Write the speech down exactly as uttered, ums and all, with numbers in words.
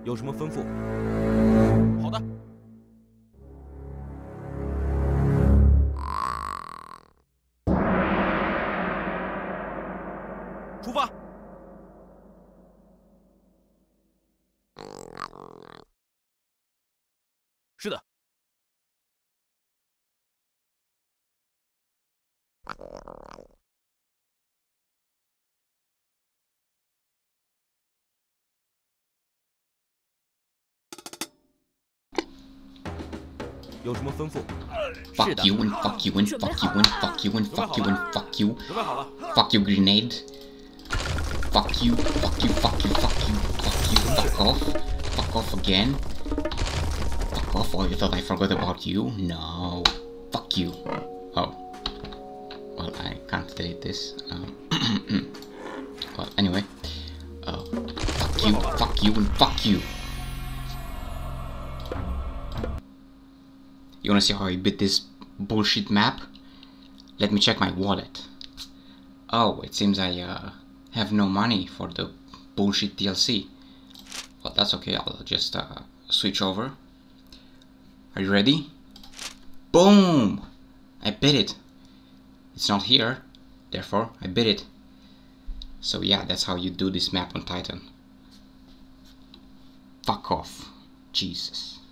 有什么吩咐？好的。出发。是的。有什么吩咐？ Fuck you and fuck you and fuck you and fuck you and fuck you and fuck you. Fuck you, grenade. Fuck you, fuck you, fuck you, fuck you, fuck you. Fuck off. Fuck off again. Fuck off. Oh, you thought I forgot about you? No. Fuck you. Oh. Well, I can't delete this. Um, well, anyway. Uh, fuck you, fuck you, and fuck you. You wanna see how I beat this bullshit map? Let me check my wallet. Oh, it seems I uh, have no money for the bullshit D L C. Well, that's okay, I'll just uh, switch over. Are you ready? Boom! I beat it. It's not here, therefore I beat it. So yeah, that's how you do this map on Titan. Fuck off. Jesus.